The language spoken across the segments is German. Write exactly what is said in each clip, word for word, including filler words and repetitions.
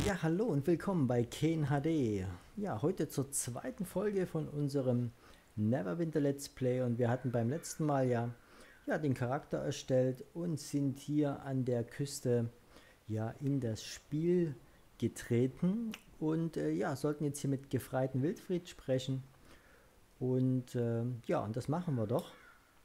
Ja, hallo und willkommen bei Ken H D. Ja, heute zur zweiten Folge von unserem Neverwinter Let's Play, und wir hatten beim letzten Mal ja, ja den Charakter erstellt und sind hier an der Küste ja in das Spiel getreten und äh, ja, sollten jetzt hier mit Gefreiten Wildfried sprechen und äh, ja, und das machen wir doch.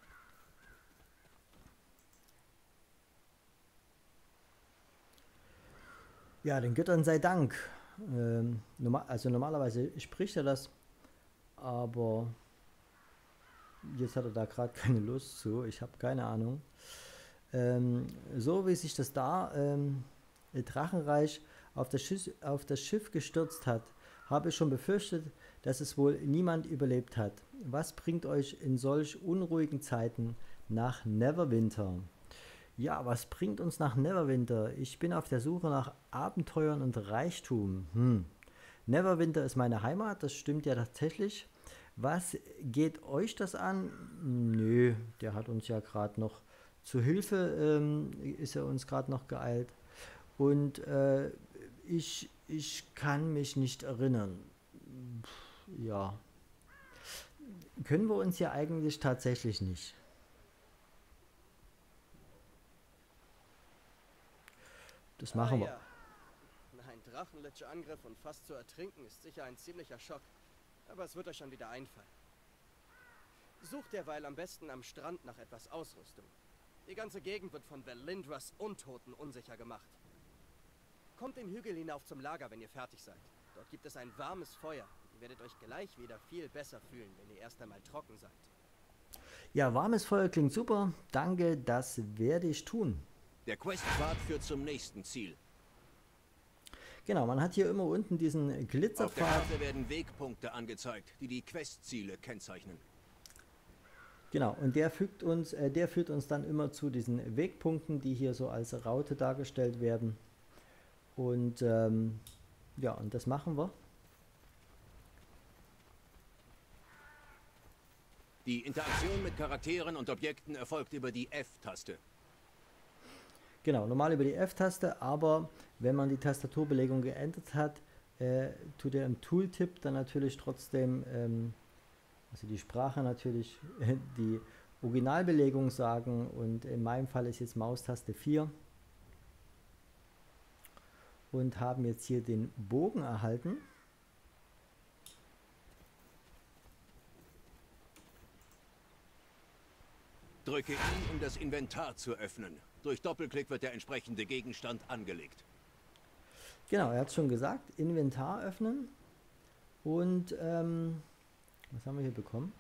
Ja, den Göttern sei Dank. Ähm, normal, also normalerweise spricht er das, aber jetzt hat er da gerade keine Lust zu. Ich habe keine Ahnung. Ähm, so wie sich das da ähm, Drachenreich auf das, Schiff, auf das Schiff gestürzt hat, habe ich schon befürchtet, dass es wohl niemand überlebt hat. Was bringt euch in solch unruhigen Zeiten nach Neverwinter? Ja, was bringt uns nach Neverwinter? Ich bin auf der Suche nach Abenteuern und Reichtum. Hm. Neverwinter ist meine Heimat, das stimmt ja tatsächlich. Was geht euch das an? Nö, der hat uns ja gerade noch zu Hilfe, ähm, ist er uns gerade noch geeilt. Und äh, ich, ich kann mich nicht erinnern. Pff, ja, können wir uns ja eigentlich tatsächlich nicht. Das Ah machen wir. ja, ein Drachenlitsche-Angriff und fast zu ertrinken ist sicher ein ziemlicher Schock. Aber es wird euch schon wieder einfallen. Sucht derweil am besten am Strand nach etwas Ausrüstung. Die ganze Gegend wird von Valindras Untoten unsicher gemacht. Kommt den Hügel hinauf zum Lager, wenn ihr fertig seid. Dort gibt es ein warmes Feuer. Ihr werdet euch gleich wieder viel besser fühlen, wenn ihr erst einmal trocken seid. Ja, warmes Feuer klingt super. Danke, das werde ich tun. Der Questpfad führt zum nächsten Ziel. Genau, man hat hier immer unten diesen Auf der Glitzerpfad. Karte werden Wegpunkte angezeigt, die die Questziele kennzeichnen. Genau, und der fügt uns, äh, der führt uns dann immer zu diesen Wegpunkten, die hier so als Raute dargestellt werden. Und ähm, ja, und das machen wir. Die Interaktion mit Charakteren und Objekten erfolgt über die F-Taste. Genau, normal über die F-Taste, aber wenn man die Tastaturbelegung geändert hat, äh, tut er im Tooltip dann natürlich trotzdem, ähm, also die Sprache natürlich, äh, die Originalbelegung sagen, und in meinem Fall ist jetzt Maustaste vier. Und haben jetzt hier den Bogen erhalten. Drücke I, um das Inventar zu öffnen. Durch Doppelklick wird der entsprechende Gegenstand angelegt. Genau, er hat es schon gesagt, Inventar öffnen. Und ähm, was haben wir hier bekommen?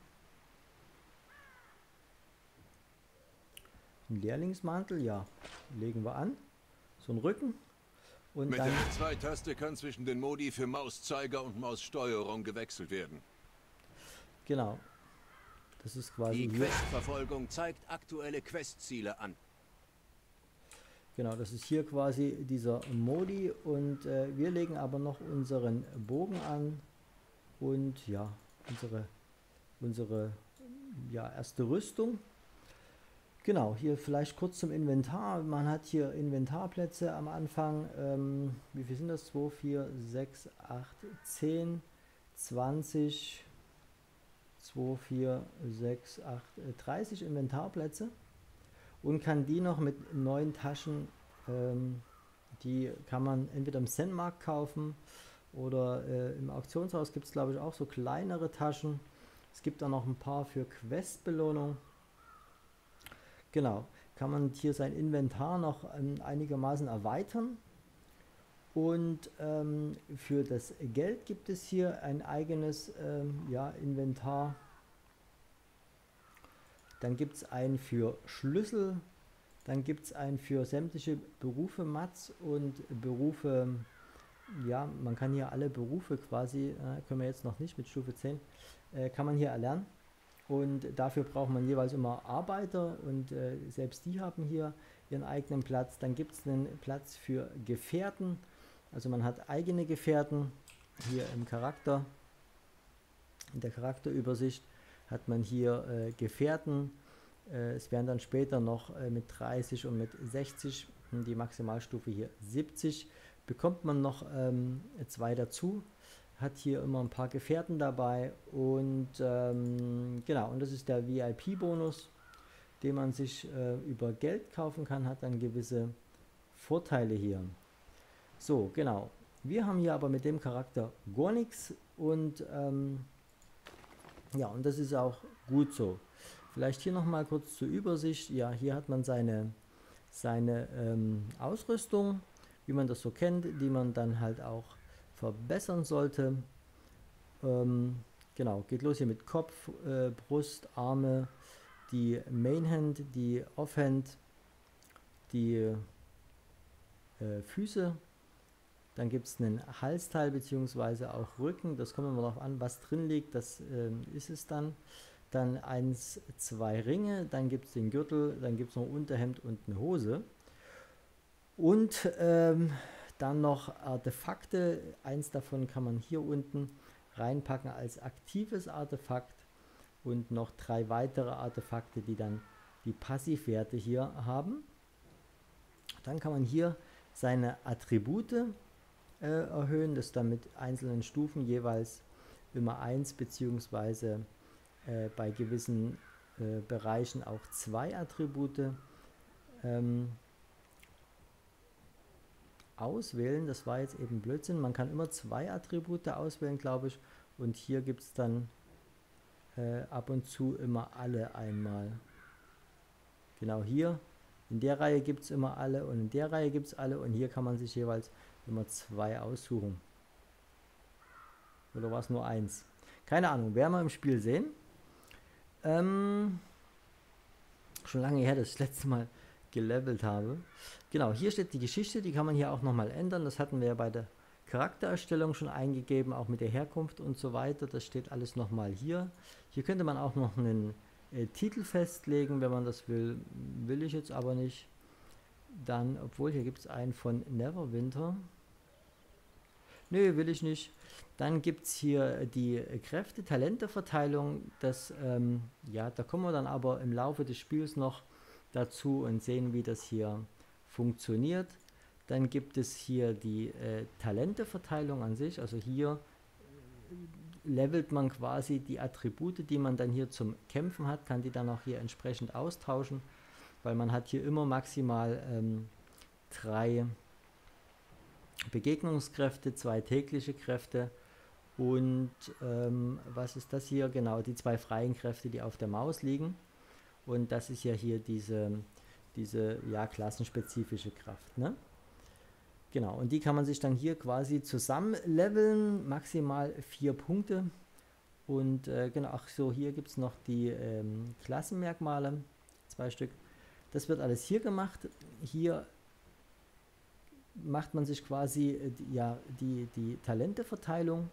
Ein Lehrlingsmantel, ja, legen wir an. So ein Rücken. Und Mit dann, der F zwei Taste kann zwischen den Modi für Mauszeiger und Maussteuerung gewechselt werden. genau, das ist quasi Die hier. Questverfolgung zeigt aktuelle Questziele an. Genau, das ist hier quasi dieser Modi, und äh, wir legen aber noch unseren Bogen an und ja, unsere, unsere ja, erste Rüstung. Genau, hier vielleicht kurz zum Inventar. Man hat hier Inventarplätze am Anfang. Ähm, wie viel sind das? zwei, vier, sechs, acht, zehn, zwanzig, zwei, vier, sechs, acht, dreißig Inventarplätze. Und kann die noch mit neuen Taschen, ähm, die kann man entweder im Zen-Markt kaufen oder äh, im Auktionshaus gibt es, glaube ich, auch so kleinere Taschen. Es gibt auch noch ein paar für Questbelohnung. Genau, kann man hier sein Inventar noch ähm, einigermaßen erweitern. Und ähm, für das Geld gibt es hier ein eigenes ähm, ja, Inventar. Dann gibt es einen für Schlüssel, dann gibt es einen für sämtliche Berufe Mats und Berufe, ja, man kann hier alle Berufe quasi, äh, können wir jetzt noch nicht mit Stufe zehn, äh, kann man hier erlernen. Und dafür braucht man jeweils immer Arbeiter, und äh, selbst die haben hier ihren eigenen Platz. Dann gibt es einen Platz für Gefährten, also man hat eigene Gefährten hier im Charakter, in der Charakterübersicht hat man hier äh, Gefährten. Äh, es werden dann später noch äh, mit dreißig und mit sechzig, die Maximalstufe hier siebzig bekommt man noch ähm, zwei dazu. Hat hier immer ein paar Gefährten dabei und ähm, genau, und das ist der V I P-Bonus, den man sich äh, über Geld kaufen kann, hat dann gewisse Vorteile hier. So, genau. Wir haben hier aber mit dem Charakter gar nichts und ähm, ja, und das ist auch gut so. Vielleicht hier nochmal kurz zur Übersicht. Ja, hier hat man seine, seine ähm, Ausrüstung, wie man das so kennt, die man dann halt auch verbessern sollte. Ähm, genau, geht los hier mit Kopf, äh, Brust, Arme, die Mainhand, die Offhand, die äh, Füße. Dann gibt es einen Halsteil bzw. auch Rücken. Das kommt immer darauf an, was drin liegt. Das ähm, ist es dann. Dann eins, zwei Ringe. Dann gibt es den Gürtel. Dann gibt es noch ein Unterhemd und eine Hose. Und ähm, dann noch Artefakte. Eins davon kann man hier unten reinpacken als aktives Artefakt. Und noch drei weitere Artefakte, die dann die Passivwerte hier haben. Dann kann man hier seine Attribute äh, erhöhen, das dann mit einzelnen Stufen jeweils immer eins beziehungsweise äh, bei gewissen äh, Bereichen auch zwei Attribute ähm, auswählen. Das war jetzt eben Blödsinn. Man kann immer zwei Attribute auswählen, glaube ich, und hier gibt es dann äh, ab und zu immer alle einmal. Genau hier. In der Reihe gibt es immer alle und in der Reihe gibt es alle und hier kann man sich jeweils immer zwei aussuchen. Oder war es nur eins? Keine Ahnung, werden wir im Spiel sehen. Ähm, schon lange her, dass ich das letzte Mal gelevelt habe. Genau, hier steht die Geschichte, die kann man hier auch nochmal ändern. Das hatten wir ja bei der Charaktererstellung schon eingegeben, auch mit der Herkunft und so weiter. Das steht alles nochmal hier. Hier könnte man auch noch einen Äh, Titel festlegen, wenn man das will. Will ich jetzt aber nicht. Dann, obwohl hier gibt es einen von Neverwinter. Nö, will ich nicht. Dann gibt es hier die Kräfte, Talente-Verteilung. Das, ähm, ja, da kommen wir dann aber im Laufe des Spiels noch dazu und sehen, wie das hier funktioniert. Dann gibt es hier die äh, Talente-Verteilung an sich. Also hier levelt man quasi die Attribute, die man dann hier zum Kämpfen hat, kann die dann auch hier entsprechend austauschen, weil man hat hier immer maximal ähm, drei Begegnungskräfte, zwei tägliche Kräfte und ähm, was ist das hier? Genau, die zwei freien Kräfte, die auf der Maus liegen, und das ist ja hier diese, diese ja, klassenspezifische Kraft, ne? Genau, und die kann man sich dann hier quasi zusammen leveln, maximal vier Punkte. Und äh, genau, ach so, hier gibt es noch die ähm, Klassenmerkmale, zwei Stück. Das wird alles hier gemacht. Hier macht man sich quasi äh, die, ja, die, die Talenteverteilung.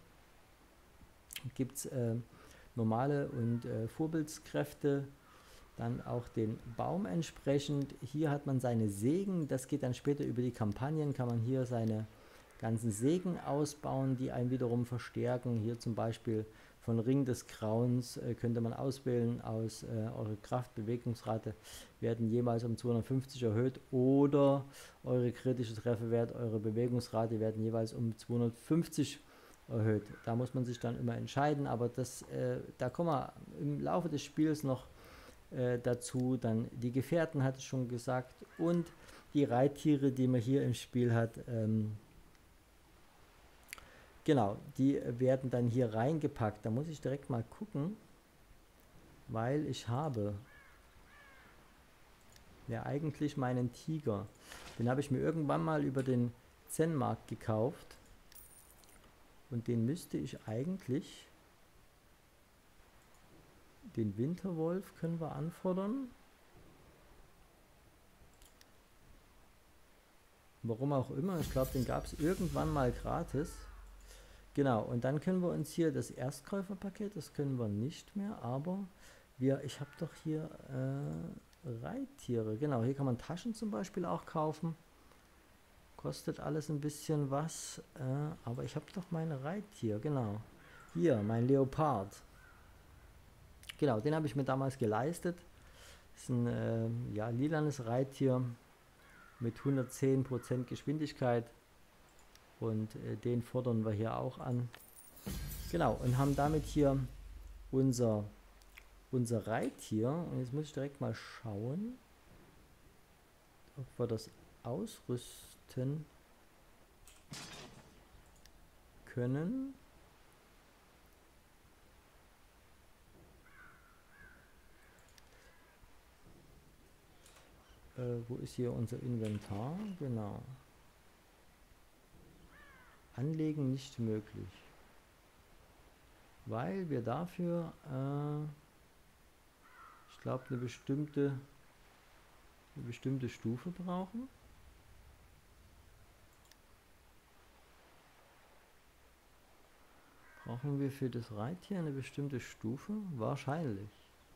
Gibt es äh, normale und äh, Vorbildskräfte. Dann auch den Baum entsprechend. Hier hat man seine Sägen, das geht dann später über die Kampagnen, kann man hier seine ganzen Sägen ausbauen, die einen wiederum verstärken. Hier zum Beispiel von Ring des Grauens äh, könnte man auswählen aus äh, eure Kraft, Bewegungsrate werden jeweils um zweihundertfünfzig erhöht oder eure kritische Trefferwert, eure Bewegungsrate werden jeweils um zweihundertfünfzig erhöht. Da muss man sich dann immer entscheiden, aber das, äh, da kommen wir im Laufe des Spiels noch Äh, dazu. Dann die Gefährten, hatte ich schon gesagt, und die Reittiere, die man hier im Spiel hat, ähm, genau, die werden dann hier reingepackt. Da muss ich direkt mal gucken, weil ich habe ja eigentlich meinen Tiger, den habe ich mir irgendwann mal über den Zen-Markt gekauft und den müsste ich eigentlich, den Winterwolf können wir anfordern. Warum auch immer, ich glaube, den gab es irgendwann mal gratis. Genau, und dann können wir uns hier das Erstkäuferpaket, das können wir nicht mehr, aber wir, ich habe doch hier äh, Reittiere. Genau, hier kann man Taschen zum Beispiel auch kaufen. Kostet alles ein bisschen was, äh, aber ich habe doch meine Reittiere, genau. Hier, mein Leopard. Genau, den habe ich mir damals geleistet. Das ist ein äh, ja, lilanes Reittier mit hundertzehn Prozent Geschwindigkeit. Und äh, den fordern wir hier auch an. Genau, und haben damit hier unser, unser Reittier. Und jetzt muss ich direkt mal schauen, ob wir das ausrüsten können. Äh, wo ist hier unser Inventar? Genau. Anlegen nicht möglich. Weil wir dafür, äh, ich glaube, eine bestimmte, eine bestimmte Stufe brauchen. Brauchen wir für das Reittier eine bestimmte Stufe? Wahrscheinlich.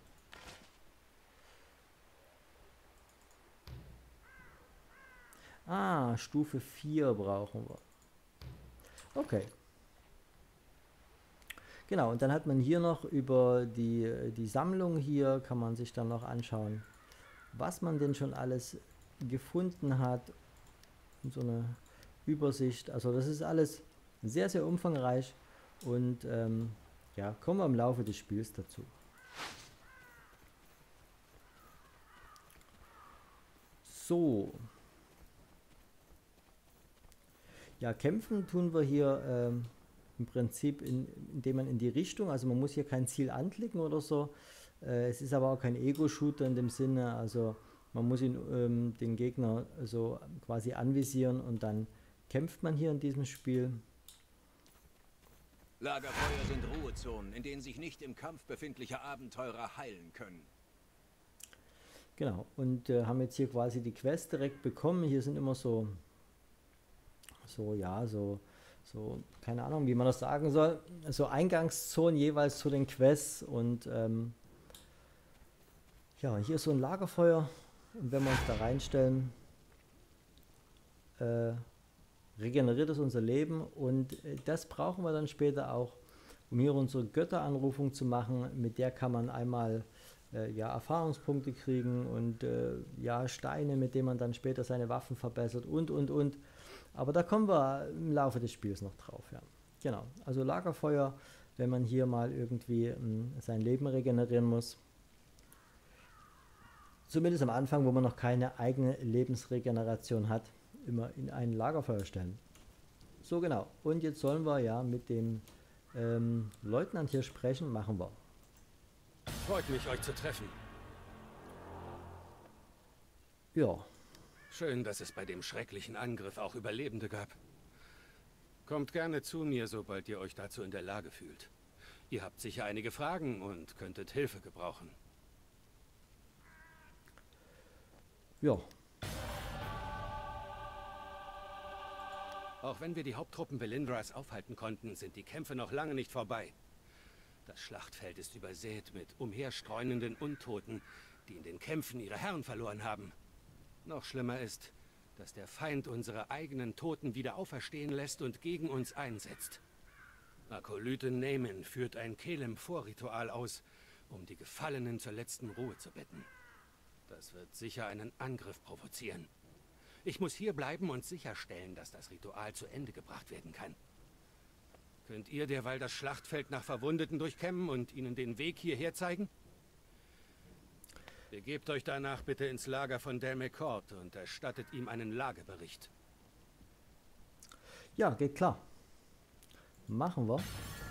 Ah, Stufe vier brauchen wir. Okay. Genau, und dann hat man hier noch über die, die Sammlung hier, kann man sich dann noch anschauen, was man denn schon alles gefunden hat. Und so eine Übersicht. Also das ist alles sehr, sehr umfangreich. Und ähm, ja, kommen wir im Laufe des Spiels dazu. So. Ja, kämpfen tun wir hier ähm, im Prinzip, in, indem man in die Richtung, also man muss hier kein Ziel anklicken oder so. Äh, es ist aber auch kein Ego-Shooter in dem Sinne, also man muss ihn, ähm, den Gegner so quasi anvisieren und dann kämpft man hier in diesem Spiel. Lagerfeuer sind Ruhezonen, in denen sich nicht im Kampf befindliche Abenteurer heilen können. Genau, und äh, haben jetzt hier quasi die Quest direkt bekommen. Hier sind immer so, so ja, so, so, keine Ahnung, wie man das sagen soll, so Eingangszonen jeweils zu den Quests. Und ähm, ja, hier ist so ein Lagerfeuer. Und wenn wir uns da reinstellen, äh, regeneriert es unser Leben, und äh, das brauchen wir dann später auch, um hier unsere Götteranrufung zu machen. Mit der kann man einmal äh, ja, Erfahrungspunkte kriegen und äh, ja, Steine, mit denen man dann später seine Waffen verbessert und und und. Aber da kommen wir im Laufe des Spiels noch drauf. Ja. Genau, also Lagerfeuer, wenn man hier mal irgendwie mh, sein Leben regenerieren muss. Zumindest am Anfang, wo man noch keine eigene Lebensregeneration hat, immer in ein Lagerfeuer stellen. So, genau. Und jetzt sollen wir ja mit dem ähm, Leutnant hier sprechen. Machen wir. Freut mich, euch zu treffen. Ja. Schön, dass es bei dem schrecklichen Angriff auch Überlebende gab. Kommt gerne zu mir, sobald ihr euch dazu in der Lage fühlt. Ihr habt sicher einige Fragen und könntet Hilfe gebrauchen. Ja. Auch wenn wir die Haupttruppen Belindras aufhalten konnten, sind die Kämpfe noch lange nicht vorbei. Das Schlachtfeld ist übersät mit umherstreunenden Untoten, die in den Kämpfen ihre Herren verloren haben. Noch schlimmer ist, dass der Feind unsere eigenen Toten wieder auferstehen lässt und gegen uns einsetzt. Akolyte Naaman führt ein Kelem-Vorritual aus, um die Gefallenen zur letzten Ruhe zu bitten. Das wird sicher einen Angriff provozieren. Ich muss hier bleiben und sicherstellen, dass das Ritual zu Ende gebracht werden kann. Könnt ihr derweil das Schlachtfeld nach Verwundeten durchkämmen und ihnen den Weg hierher zeigen? Begebt euch danach bitte ins Lager von Dale McCord und erstattet ihm einen Lagebericht. Ja, geht klar. Machen wir.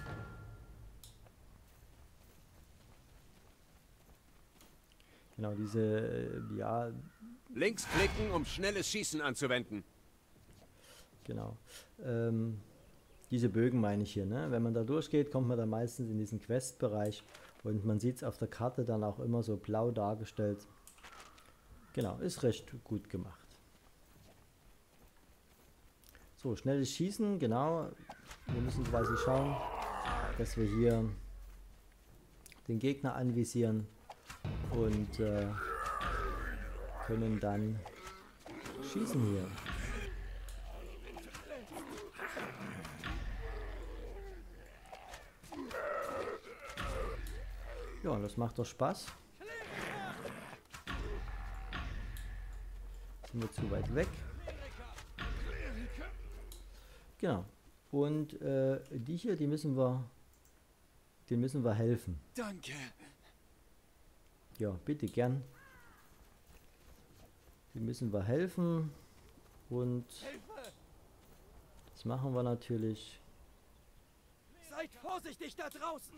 Genau, diese, äh, ja... Links klicken, um schnelles Schießen anzuwenden. Genau. Ähm, diese Bögen meine ich hier, ne? Wenn man da durchgeht, kommt man dann meistens in diesen Quest-Bereich und man sieht es auf der Karte dann auch immer so blau dargestellt. Genau, ist recht gut gemacht. So, schnelles Schießen, genau. Wir müssen quasi schauen, dass wir hier den Gegner anvisieren und äh, können dann schießen hier. Ja, das macht doch Spaß. Sind wir zu weit weg? Genau. Und äh, die hier, die müssen wir, den müssen wir helfen. Danke. Ja, bitte gern. Die müssen wir helfen. Und das machen wir natürlich. Seid vorsichtig da draußen!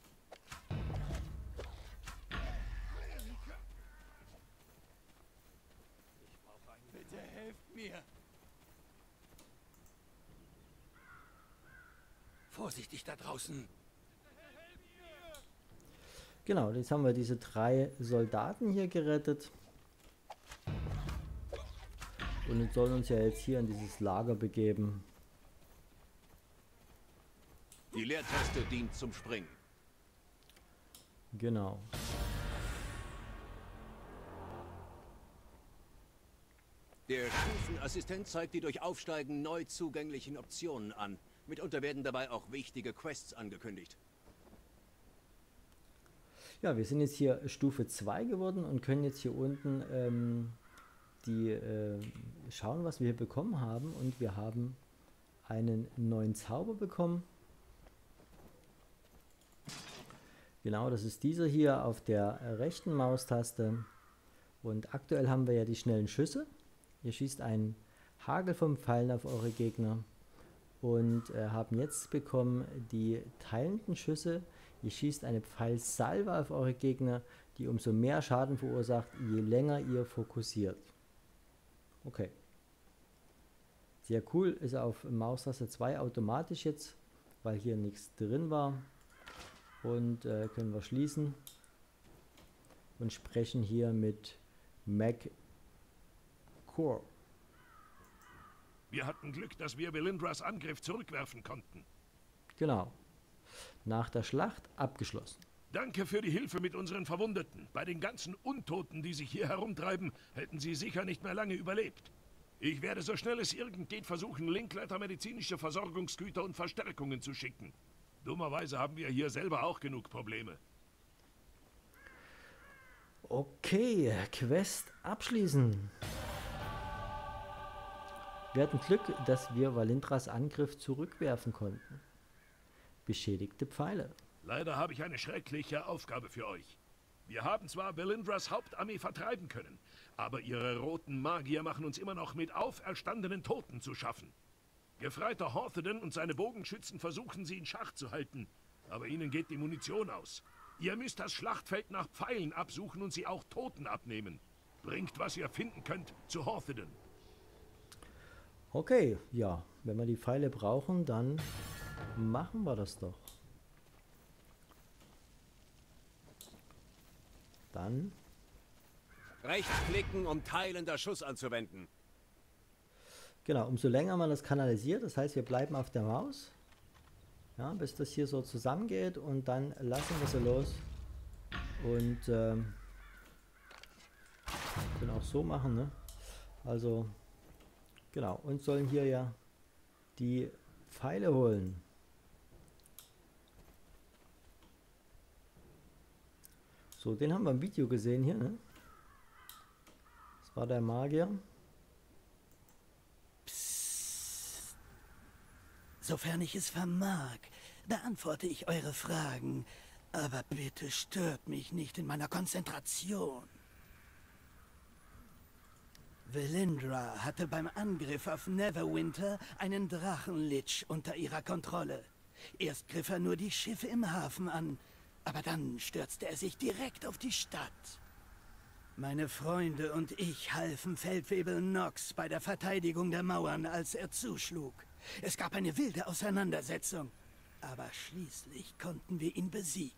Bitte helft mir. Vorsichtig da draußen. Genau, jetzt haben wir diese drei Soldaten hier gerettet. Und wir sollen uns ja jetzt hier in dieses Lager begeben. Die Leertaste dient zum Springen. Genau. Der Stufenassistent zeigt die durch Aufsteigen neu zugänglichen Optionen an. Mitunter werden dabei auch wichtige Quests angekündigt. Ja, wir sind jetzt hier Stufe zwei geworden und können jetzt hier unten ähm, die äh, schauen, was wir hier bekommen haben. Und wir haben einen neuen Zauber bekommen. Genau, das ist dieser hier auf der rechten Maustaste. Und aktuell haben wir ja die schnellen Schüsse. Ihr schießt einen Hagel vom Pfeilen auf eure Gegner. Und äh, haben jetzt bekommen die teilenden Schüsse. Ihr schießt eine Pfeilsalve auf eure Gegner, die umso mehr Schaden verursacht, je länger ihr fokussiert. Okay. Sehr cool, ist auf Maustaste zwei automatisch jetzt, weil hier nichts drin war. Und äh, können wir schließen. Und sprechen hier mit Mac Core. Wir hatten Glück, dass wir Belindras Angriff zurückwerfen konnten. Genau. Nach der Schlacht abgeschlossen. Danke für die Hilfe mit unseren Verwundeten. Bei den ganzen Untoten, die sich hier herumtreiben, hätten sie sicher nicht mehr lange überlebt. Ich werde so schnell es irgend geht versuchen, Linkleiter medizinische Versorgungsgüter und Verstärkungen zu schicken. Dummerweise haben wir hier selber auch genug Probleme. Okay, Quest abschließen. Wir hatten Glück, dass wir Valindras Angriff zurückwerfen konnten. Beschädigte Pfeile. Leider habe ich eine schreckliche Aufgabe für euch. Wir haben zwar Belindras Hauptarmee vertreiben können, aber ihre roten Magier machen uns immer noch mit auferstandenen Toten zu schaffen. Gefreiter Hortheden und seine Bogenschützen versuchen sie in Schach zu halten, aber ihnen geht die Munition aus. Ihr müsst das Schlachtfeld nach Pfeilen absuchen und sie auch Toten abnehmen. Bringt, was ihr finden könnt, zu Hortheden. Okay, ja, wenn wir die Pfeile brauchen, dann machen wir das doch. Dann Rechtsklicken, um teilender Schuss anzuwenden. Genau, umso länger man das kanalisiert, das heißt, wir bleiben auf der Maus, ja, bis das hier so zusammengeht und dann lassen wir sie los und ähm, können auch so machen, ne? Also genau, und sollen hier ja die Pfeile holen. So, den haben wir im Video gesehen hier, ne? Das war der Magier. Psst. Sofern ich es vermag, beantworte ich eure Fragen, aber bitte stört mich nicht in meiner Konzentration. Velindra hatte beim Angriff auf Neverwinter einen Drachenlich unter ihrer Kontrolle. Erst griff er nur die Schiffe im Hafen an, aber dann stürzte er sich direkt auf die Stadt. Meine Freunde und ich halfen Feldwebel Nox bei der Verteidigung der Mauern, als er zuschlug. Es gab eine wilde Auseinandersetzung, aber schließlich konnten wir ihn besiegen.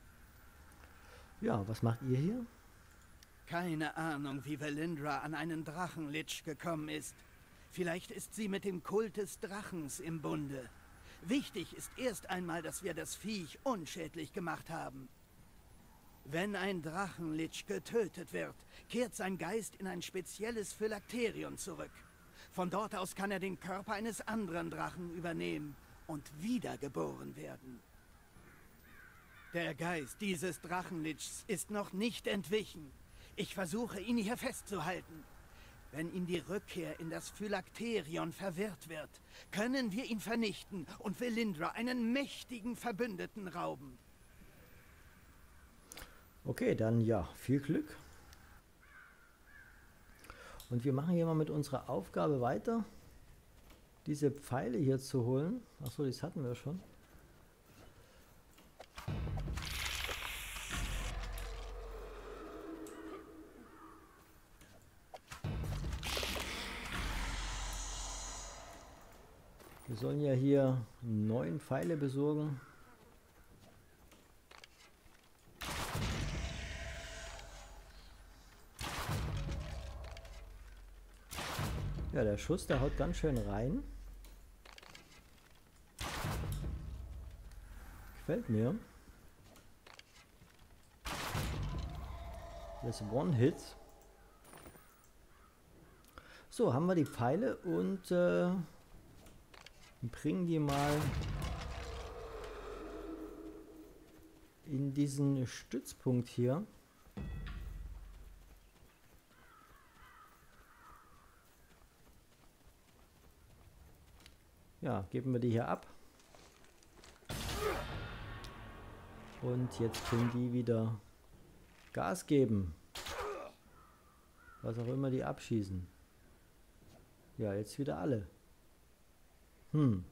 Ja, was macht ihr hier? Keine Ahnung, wie Velindra an einen Drachenlich gekommen ist. Vielleicht ist sie mit dem Kult des Drachens im Bunde. Wichtig ist erst einmal, dass wir das Viech unschädlich gemacht haben. Wenn ein Drachenlich getötet wird, kehrt sein Geist in ein spezielles Phylakterium zurück. Von dort aus kann er den Körper eines anderen Drachen übernehmen und wiedergeboren werden. Der Geist dieses Drachenlichs ist noch nicht entwichen. Ich versuche, ihn hier festzuhalten. Wenn ihm die Rückkehr in das Phylakterion verwehrt wird, können wir ihn vernichten und Velindra einen mächtigen Verbündeten rauben. Okay, dann ja, viel Glück. Und wir machen hier mal mit unserer Aufgabe weiter, diese Pfeile hier zu holen. Achso, das hatten wir schon. Wir sollen ja hier neun Pfeile besorgen. Ja, der Schuss, der haut ganz schön rein. Gefällt mir. Das One-Hit. So, haben wir die Pfeile und äh, bringen die mal in diesen Stützpunkt hier. Ja, geben wir die hier ab. Und jetzt können die wieder Gas geben. Was auch immer die abschießen. Ja, jetzt wieder alle. Hm.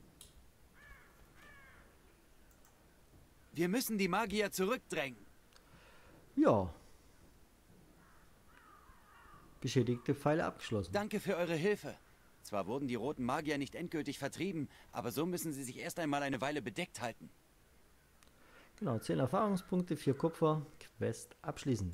Wir müssen die Magier zurückdrängen. Ja. Beschädigte Pfeile abgeschlossen. Danke für eure Hilfe. Zwar wurden die roten Magier nicht endgültig vertrieben, aber so müssen sie sich erst einmal eine Weile bedeckt halten. Genau, zehn Erfahrungspunkte, vier Kupfer, Quest abschließen.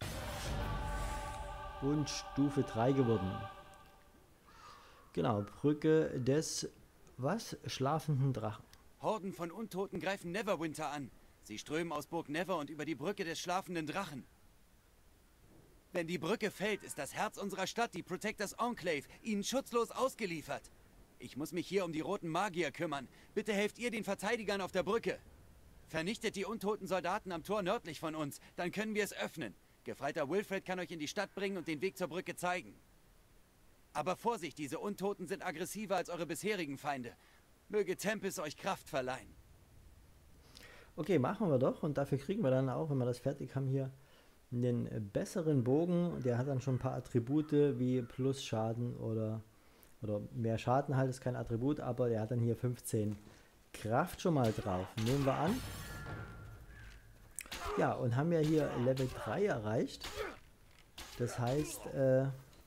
Und Stufe drei geworden. Genau, Brücke des, was? Schlafenden Drachen. Horden von Untoten greifen Neverwinter an. Sie strömen aus Burg Never und über die Brücke des schlafenden Drachen. Wenn die Brücke fällt, ist das Herz unserer Stadt, die Protectors Enclave, ihnen schutzlos ausgeliefert. Ich muss mich hier um die roten Magier kümmern. Bitte helft ihr den Verteidigern auf der Brücke. Vernichtet die untoten Soldaten am Tor nördlich von uns, dann können wir es öffnen. Gefreiter Wilfred kann euch in die Stadt bringen und den Weg zur Brücke zeigen. Aber Vorsicht, diese Untoten sind aggressiver als eure bisherigen Feinde. Möge Tempest euch Kraft verleihen. Okay, machen wir doch. Und dafür kriegen wir dann auch, wenn wir das fertig haben, hier einen besseren Bogen. Der hat dann schon ein paar Attribute wie Plus Schaden oder, oder mehr Schaden halt, ist kein Attribut, aber der hat dann hier fünfzehn Kraft schon mal drauf. Nehmen wir an. Ja, und haben ja hier Level drei erreicht. Das heißt, äh,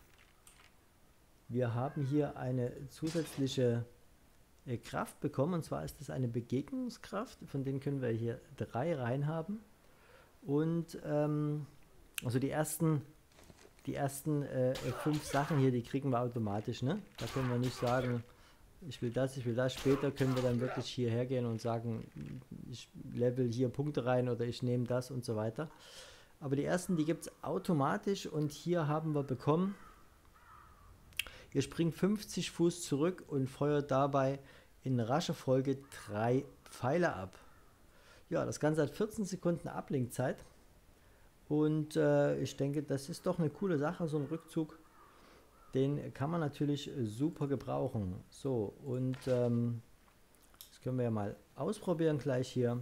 wir haben hier eine zusätzliche äh, Kraft bekommen. Und zwar ist das eine Begegnungskraft. Von denen können wir hier drei reinhaben. Und ähm, also die ersten, die ersten äh, fünf Sachen hier, die kriegen wir automatisch. Ne? Da können wir nicht sagen, ich will das, ich will das. Später können wir dann wirklich hierher gehen und sagen, ich level hier Punkte rein oder ich nehme das und so weiter. Aber die ersten, die gibt es automatisch und hier haben wir bekommen, ihr springt fünfzig Fuß zurück und feuert dabei in rascher Folge drei Pfeile ab. Ja, das Ganze hat vierzehn Sekunden Ablenkzeit und äh, ich denke, das ist doch eine coole Sache, so ein Rückzug. Den kann man natürlich super gebrauchen. So, und ähm, das können wir ja mal ausprobieren gleich hier.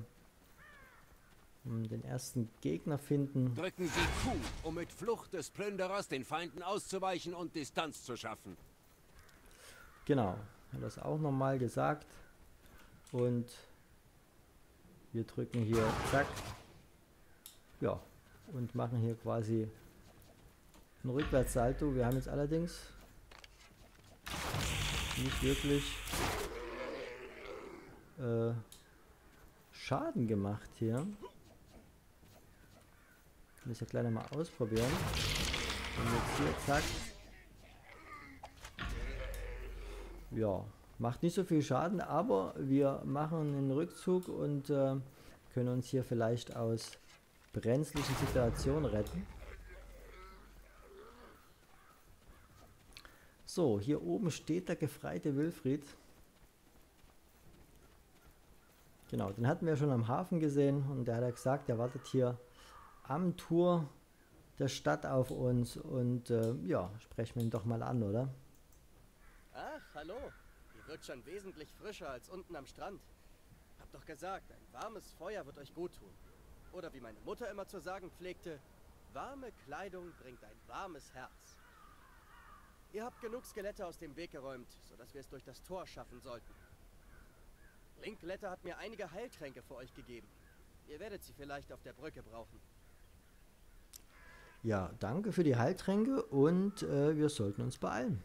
Den ersten Gegner finden. Drücken Sie Q, um mit Flucht des Plünderers den Feinden auszuweichen und Distanz zu schaffen. Genau, hat das auch nochmal gesagt. Und wir drücken hier zack. Ja, und machen hier quasi ein Rückwärtssalto. Wir haben jetzt allerdings nicht wirklich äh, Schaden gemacht hier. Kann ich ja gleich mal ausprobieren. Und jetzt hier, zack. Ja, macht nicht so viel Schaden, aber wir machen einen Rückzug und äh, können uns hier vielleicht aus brenzlichen Situationen retten. So, hier oben steht der gefreite Wilfried. Genau, den hatten wir schon am Hafen gesehen und der hat ja gesagt, der wartet hier am Tor der Stadt auf uns und äh, ja, sprechen wir ihn doch mal an, oder? Ach, hallo. Hier wird schon wesentlich frischer als unten am Strand. Hab doch gesagt, ein warmes Feuer wird euch gut tun. Oder wie meine Mutter immer zu sagen pflegte, warme Kleidung bringt ein warmes Herz. Ihr habt genug Skelette aus dem Weg geräumt, sodass wir es durch das Tor schaffen sollten. Linkletter hat mir einige Heiltränke für euch gegeben. Ihr werdet sie vielleicht auf der Brücke brauchen. Ja, danke für die Heiltränke und äh, wir sollten uns beeilen.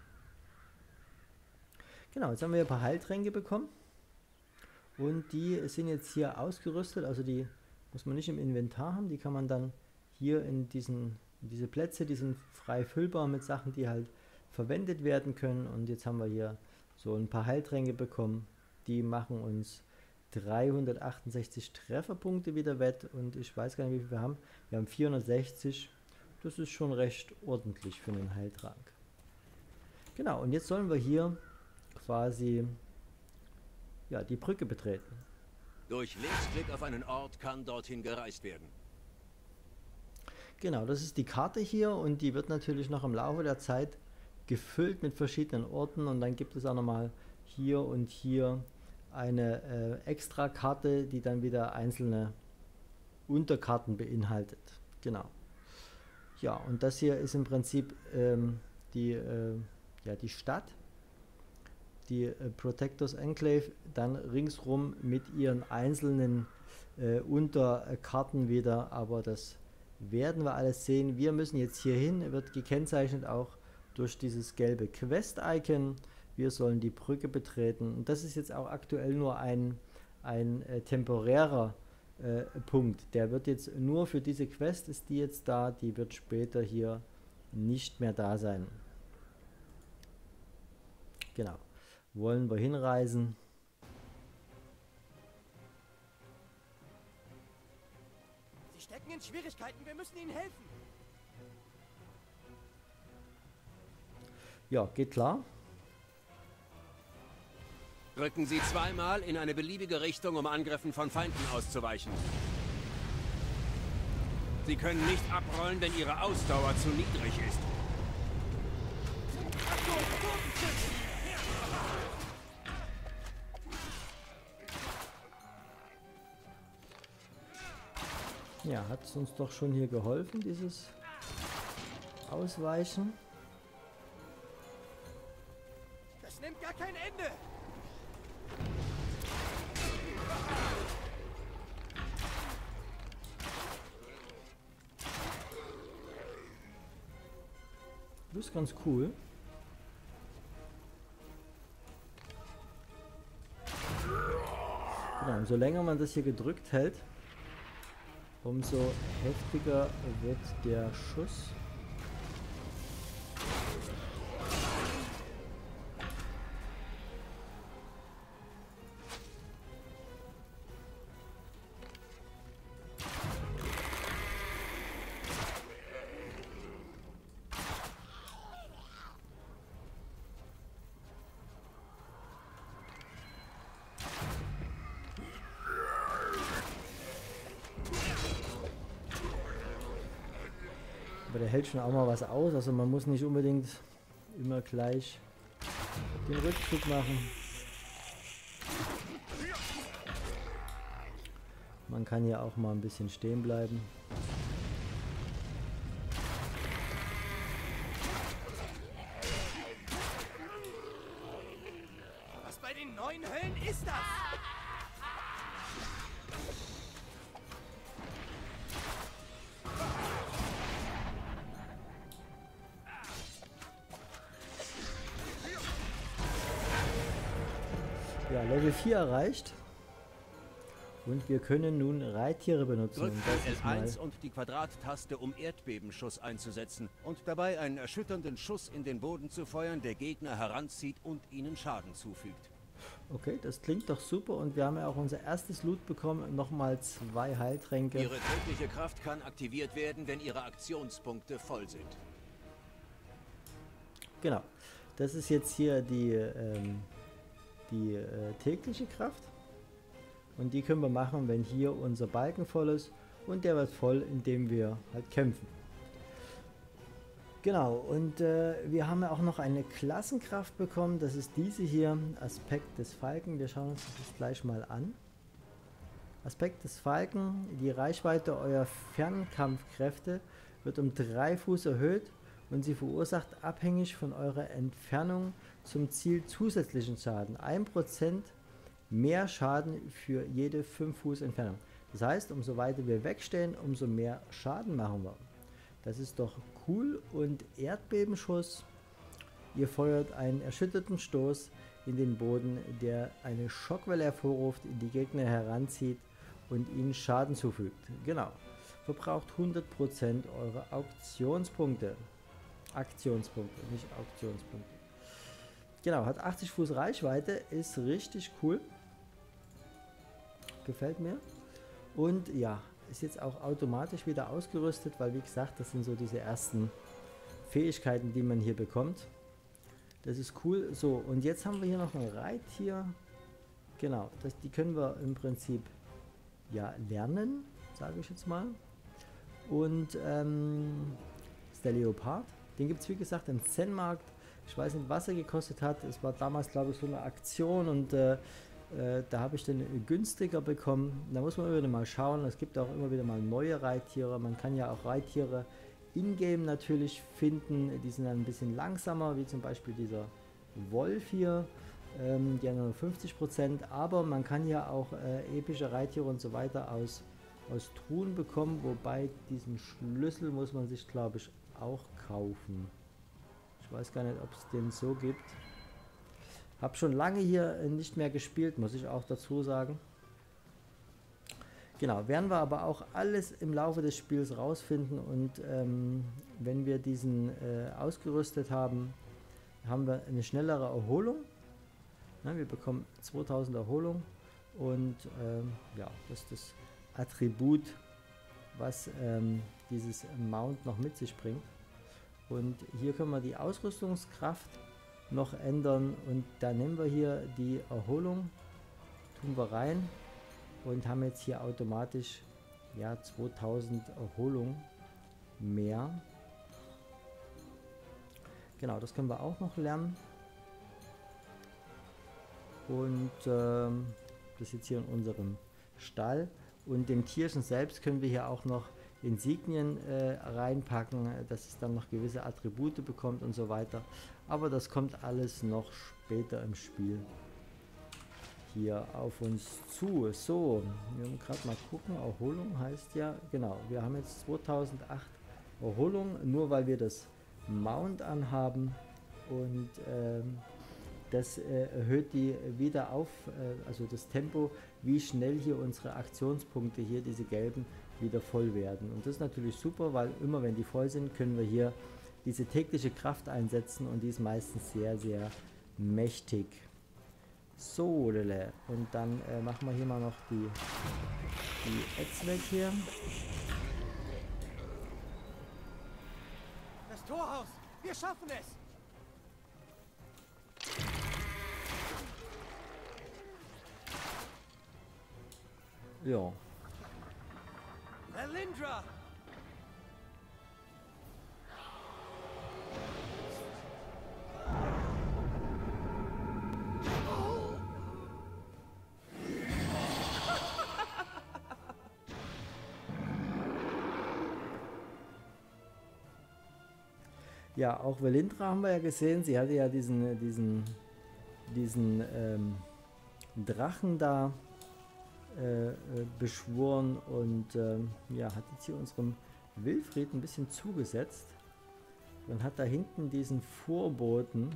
Genau, jetzt haben wir ein paar Heiltränke bekommen und die sind jetzt hier ausgerüstet, also die muss man nicht im Inventar haben, die kann man dann hier in diesen in diese Plätze, die sind frei füllbar mit Sachen, die halt verwendet werden können und jetzt haben wir hier so ein paar Heiltränke bekommen, die machen uns dreihundertachtundsechzig Trefferpunkte wieder wett und ich weiß gar nicht, wie viel wir haben. Wir haben vierhundertsechzig, das ist schon recht ordentlich für einen Heiltrank. Genau, und jetzt sollen wir hier quasi ja, die Brücke betreten. Durch Linksklick auf einen Ort kann dorthin gereist werden. Genau, das ist die Karte hier und die wird natürlich noch im Laufe der Zeit gefüllt mit verschiedenen Orten und dann gibt es auch nochmal hier und hier eine äh, extra Karte, die dann wieder einzelne Unterkarten beinhaltet. Genau. Ja, und das hier ist im Prinzip ähm, die, äh, ja, die Stadt, die äh, Protectors Enclave, dann ringsrum mit ihren einzelnen äh, Unterkarten wieder, aber das werden wir alles sehen. Wir müssen jetzt hier hin, wird gekennzeichnet auch durch dieses gelbe Quest-Icon. Wir sollen die Brücke betreten und das ist jetzt auch aktuell nur ein, ein äh, temporärer äh, Punkt. Der wird jetzt nur für diese Quest, ist die jetzt da, die wird später hier nicht mehr da sein. Genau. Wollen wir hinreisen? Sie stecken in Schwierigkeiten, wir müssen ihnen helfen. Ja, geht klar. Drücken Sie zweimal in eine beliebige Richtung, um Angriffen von Feinden auszuweichen. Sie können nicht abrollen, wenn Ihre Ausdauer zu niedrig ist. Ja, hat es uns doch schon hier geholfen, dieses Ausweichen. Das nimmt gar kein Ende. Das ist ganz cool. Genau, umso länger man das hier gedrückt hält, umso heftiger wird der Schuss. Aber der hält schon auch mal was aus, also man muss nicht unbedingt immer gleich den Rückzug machen. Man kann hier auch mal ein bisschen stehen bleiben. Was bei den neuen Höllen ist das? Ja, Level vier erreicht. Und wir können nun Reittiere benutzen. Drückt Und das L ist mal eins und die Quadrattaste, um Erdbebenschuss einzusetzen und dabei einen erschütternden Schuss in den Boden zu feuern, der Gegner heranzieht und ihnen Schaden zufügt. okay, das klingt doch super. Und wir haben ja auch unser erstes Loot bekommen. Nochmal zwei Heiltränke. Ihre tödliche Kraft kann aktiviert werden, wenn Ihre Aktionspunkte voll sind. Genau. Das ist jetzt hier die, ähm, die äh, tägliche Kraft. Und die können wir machen, wenn hier unser Balken voll ist. Und der wird voll, indem wir halt kämpfen. Genau, und äh, wir haben ja auch noch eine Klassenkraft bekommen. Das ist diese hier, Aspekt des Falken. Wir schauen uns das gleich mal an. Aspekt des Falken, die Reichweite eurer Fernkampfkräfte wird um drei Fuß erhöht und sie verursacht abhängig von eurer Entfernung zum Ziel zusätzlichen Schaden. ein Prozent mehr Schaden für jede fünf Fuß Entfernung. Das heißt, umso weiter wir wegstehen, umso mehr Schaden machen wir. Das ist doch cool. Und Erdbebenschuss. Ihr feuert einen erschütterten Stoß in den Boden, der eine Schockwelle hervorruft, die Gegner heranzieht und ihnen Schaden zufügt. Genau. Verbraucht hundert Prozent eurer Auktionspunkte. Aktionspunkte, nicht Auktionspunkte. Genau, hat achtzig Fuß Reichweite, ist richtig cool. Gefällt mir. Und ja, ist jetzt auch automatisch wieder ausgerüstet, weil wie gesagt, das sind so diese ersten Fähigkeiten, die man hier bekommt. Das ist cool. So, und jetzt haben wir hier noch ein Reittier. Genau, das, die können wir im Prinzip ja lernen, sage ich jetzt mal. Und ähm, das ist der Leopard. Den gibt es wie gesagt im Zen-Markt. Ich weiß nicht, was er gekostet hat. Es war damals, glaube ich, so eine Aktion und äh, äh, da habe ich den günstiger bekommen. Da muss man immer wieder mal schauen. Es gibt auch immer wieder mal neue Reittiere. Man kann ja auch Reittiere in-game natürlich finden. Die sind dann ein bisschen langsamer, wie zum Beispiel dieser Wolf hier. Ähm, die haben nur fünfzig Prozent. Aber man kann ja auch äh, epische Reittiere und so weiter aus, aus Truhen bekommen. Wobei diesen Schlüssel muss man sich, glaube ich, auch kaufen. Ich weiß gar nicht, ob es den so gibt. Hab schon lange hier nicht mehr gespielt, muss ich auch dazu sagen. Genau, werden wir aber auch alles im Laufe des Spiels rausfinden und ähm, wenn wir diesen äh, ausgerüstet haben, haben wir eine schnellere Erholung. Na, wir bekommen zweitausend Erholung und ähm, ja, das ist das Attribut, was ähm, dieses Mount noch mit sich bringt. Und hier können wir die Ausrüstungskraft noch ändern und da nehmen wir hier die Erholung, tun wir rein und haben jetzt hier automatisch ja zweitausend Erholung mehr. Genau, das können wir auch noch lernen. Und ähm, das ist jetzt hier in unserem Stall und dem Tierchen selbst können wir hier auch noch Insignien äh, reinpacken, dass es dann noch gewisse Attribute bekommt und so weiter. Aber das kommt alles noch später im Spiel hier auf uns zu. So, wir müssen gerade mal gucken. Erholung heißt ja, genau, wir haben jetzt zweitausendacht Erholung, nur weil wir das Mount anhaben und ähm, das äh, erhöht die wieder auf, äh, also das Tempo, wie schnell hier unsere Aktionspunkte, hier diese gelben, wieder voll werden. Und das ist natürlich super, weil immer wenn die voll sind, können wir hier diese tägliche Kraft einsetzen und die ist meistens sehr, sehr mächtig. So, Lele. Und dann äh, machen wir hier mal noch die, die Ads weg hier. Das Torhaus! Wir schaffen es! Ja. Valindra! Ja, auch Valindra haben wir ja gesehen. Sie hatte ja diesen, diesen, diesen ähm, Drachen da äh, beschworen und ähm, ja, hat jetzt hier unserem Wilfried ein bisschen zugesetzt. Man hat da hinten diesen Vorboten.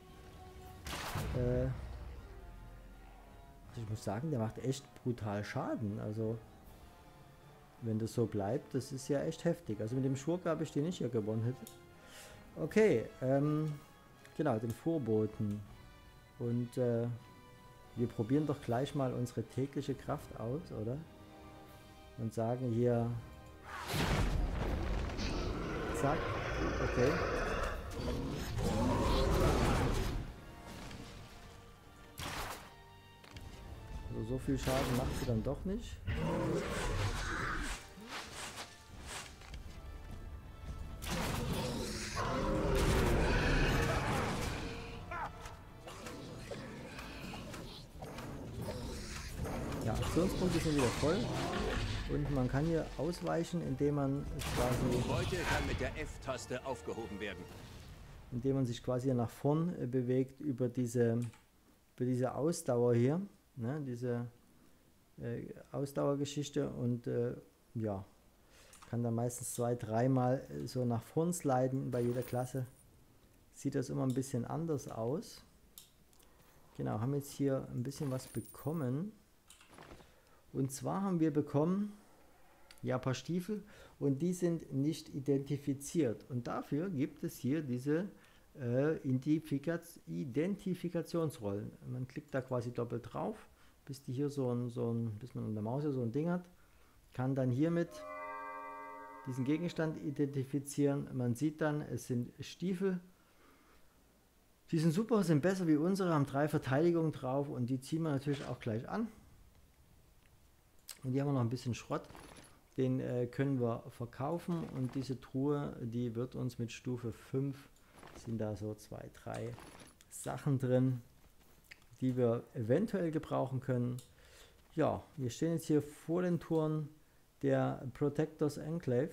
Äh, ich muss sagen, der macht echt brutal Schaden. Also, wenn das so bleibt, das ist ja echt heftig. Also mit dem Schurke habe ich den nicht hier gewonnen hätte. Okay, ähm, genau, den Vorboten. Und äh, wir probieren doch gleich mal unsere tägliche Kraft aus, oder? Und sagen hier... Zack, okay. Also so viel Schaden macht sie dann doch nicht. Aktionspunkte sind wieder voll. Und man kann hier ausweichen, indem man quasi... Heute kann mit der F-Taste aufgehoben werden. Indem man sich quasi hier nach vorn äh, bewegt über diese, über diese Ausdauer hier. Ne, diese äh, Ausdauergeschichte und äh, ja, kann dann meistens zwei, dreimal so nach vorn sliden bei jeder Klasse. Sieht das immer ein bisschen anders aus. Genau, haben jetzt hier ein bisschen was bekommen. Und zwar haben wir bekommen, ja, ein paar Stiefel und die sind nicht identifiziert. Und dafür gibt es hier diese äh, Identifikationsrollen. Man klickt da quasi doppelt drauf, bis die hier so ein, so ein, bis man an der Maus hier so ein Ding hat, kann dann hiermit diesen Gegenstand identifizieren. Man sieht dann, es sind Stiefel. Die sind super, sind besser wie unsere, haben drei Verteidigungen drauf und die ziehen wir natürlich auch gleich an. Und hier haben wir noch ein bisschen Schrott, den äh, können wir verkaufen und diese Truhe, die wird uns mit Stufe fünf, sind da so zwei, drei Sachen drin, die wir eventuell gebrauchen können. Ja, wir stehen jetzt hier vor den Toren der Protectors Enclave,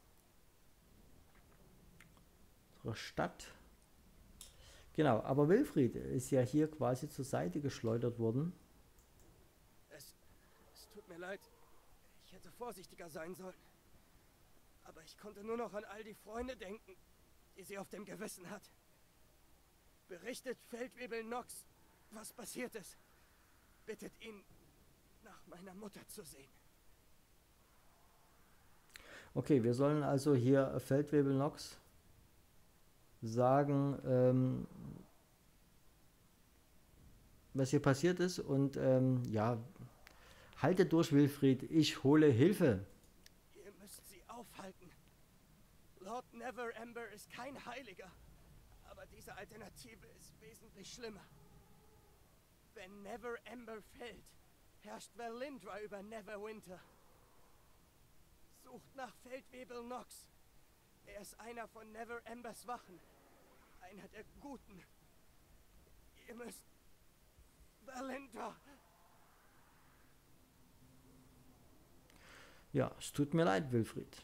unserer Stadt. Genau, aber Wilfried ist ja hier quasi zur Seite geschleudert worden. Es, es tut mir leid. Ich hätte vorsichtiger sein sollen. Aber ich konnte nur noch an all die Freunde denken, die sie auf dem Gewissen hat. Berichtet Feldwebel Nox, was passiert ist. Bittet ihn, nach meiner Mutter zu sehen. Okay, wir sollen also hier Feldwebel Nox sagen, ähm, was hier passiert ist und ähm, ja, haltet durch, Wilfried, ich hole Hilfe. Ihr müsst sie aufhalten. Lord Never Ember ist kein Heiliger, aber diese Alternative ist wesentlich schlimmer. Wenn Never Ember fällt, herrscht Valindra über Neverwinter. Sucht nach Feldwebel Nox. Er ist einer von Never Embers Wachen. Einer der Guten. Ihr müsst... Valindra! Ja, es tut mir leid, Wilfried.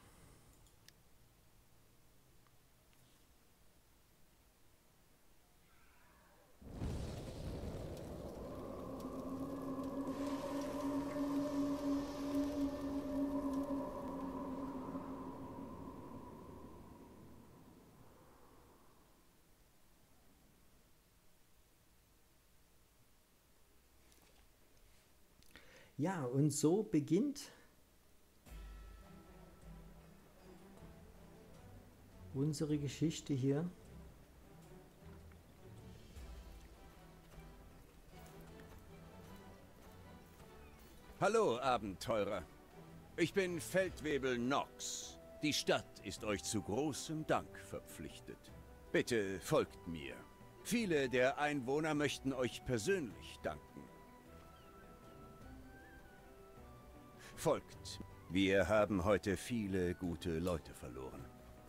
Ja, und so beginnt unsere Geschichte hier. Hallo, Abenteurer. Ich bin Feldwebel Nox. Die Stadt ist euch zu großem Dank verpflichtet. Bitte folgt mir. Viele der Einwohner möchten euch persönlich danken. Folgt. Wir haben heute viele gute Leute verloren.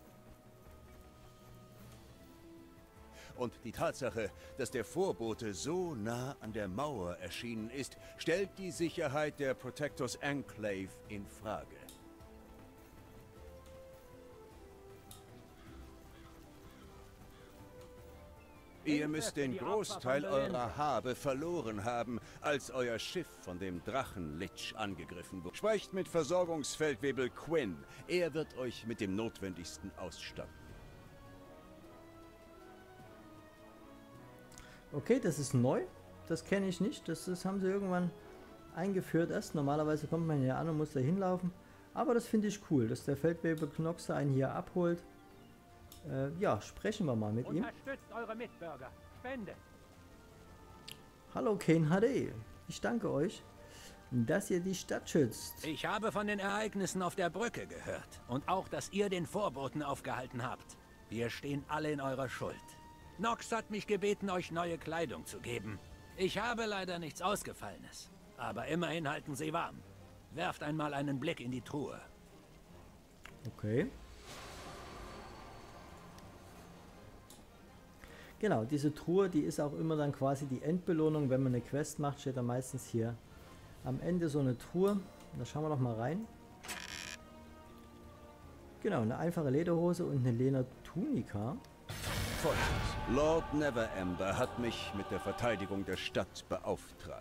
Und die Tatsache, dass der Vorbote so nah an der Mauer erschienen ist, stellt die Sicherheit der Protectors Enclave in Frage. Ihr müsst den Großteil eurer Habe verloren haben, als euer Schiff von dem Drachenlich angegriffen wurde. Sprecht mit Versorgungsfeldwebel Quinn. Er wird euch mit dem Notwendigsten ausstatten. Okay, das ist neu. Das kenne ich nicht. Das, das haben sie irgendwann eingeführt erst. Normalerweise kommt man hier an und muss da hinlaufen. Aber das finde ich cool, dass der Feldwebel Knoxe einen hier abholt. Äh, ja, sprechen wir mal mit ihm. Unterstützt eure Mitbürger. Spendet. Hallo Kane H D. Ich danke euch, dass ihr die Stadt schützt. Ich habe von den Ereignissen auf der Brücke gehört. Und auch, dass ihr den Vorboten aufgehalten habt. Wir stehen alle in eurer Schuld. Nox hat mich gebeten, euch neue Kleidung zu geben. Ich habe leider nichts Ausgefallenes. Aber immerhin halten sie warm. Werft einmal einen Blick in die Truhe. Okay. Genau, diese Truhe, die ist auch immer dann quasi die Endbelohnung. Wenn man eine Quest macht, steht da meistens hier am Ende so eine Truhe. Da schauen wir doch mal rein. Genau, eine einfache Lederhose und eine Ledertunika. Folgendes. Lord Neverember hat mich mit der Verteidigung der Stadt beauftragt.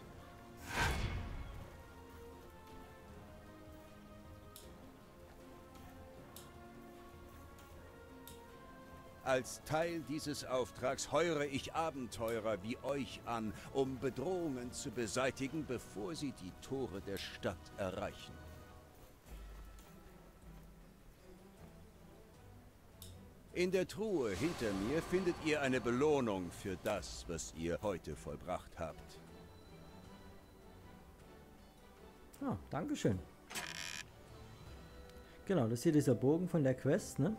Als Teil dieses Auftrags heuere ich Abenteurer wie euch an, um Bedrohungen zu beseitigen, bevor sie die Tore der Stadt erreichen. In der Truhe hinter mir findet ihr eine Belohnung für das, was ihr heute vollbracht habt. Ah, Dankeschön. Genau, das ist hier dieser Bogen von der Quest, ne?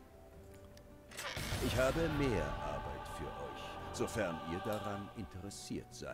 Ich habe mehr Arbeit für euch, sofern ihr daran interessiert seid.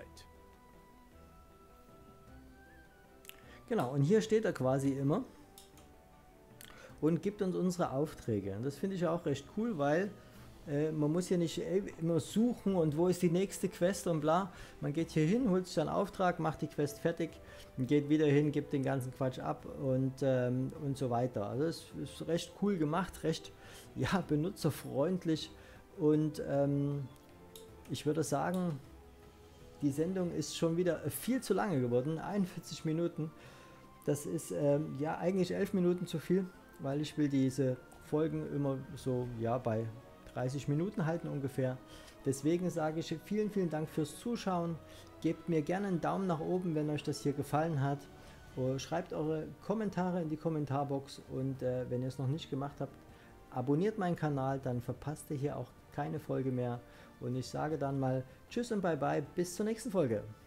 Genau, und hier steht er quasi immer und gibt uns unsere Aufträge. Und das finde ich auch recht cool, weil äh, man muss hier nicht äh, immer suchen und wo ist die nächste Quest und bla. Man geht hier hin, holt sich einen Auftrag, macht die Quest fertig und geht wieder hin, gibt den ganzen Quatsch ab und, ähm, und so weiter. Also es ist recht cool gemacht, recht ja, benutzerfreundlich und ähm, ich würde sagen, die Sendung ist schon wieder viel zu lange geworden, einundvierzig Minuten. Das ist ähm, ja eigentlich elf Minuten zu viel, weil ich will diese Folgen immer so ja bei dreißig Minuten halten ungefähr. Deswegen sage ich vielen, vielen Dank fürs Zuschauen. Gebt mir gerne einen Daumen nach oben, wenn euch das hier gefallen hat. Schreibt eure Kommentare in die Kommentarbox und äh, wenn ihr es noch nicht gemacht habt, abonniert meinen Kanal, dann verpasst ihr hier auch keine Folge mehr. Und ich sage dann mal Tschüss und Bye Bye, bis zur nächsten Folge.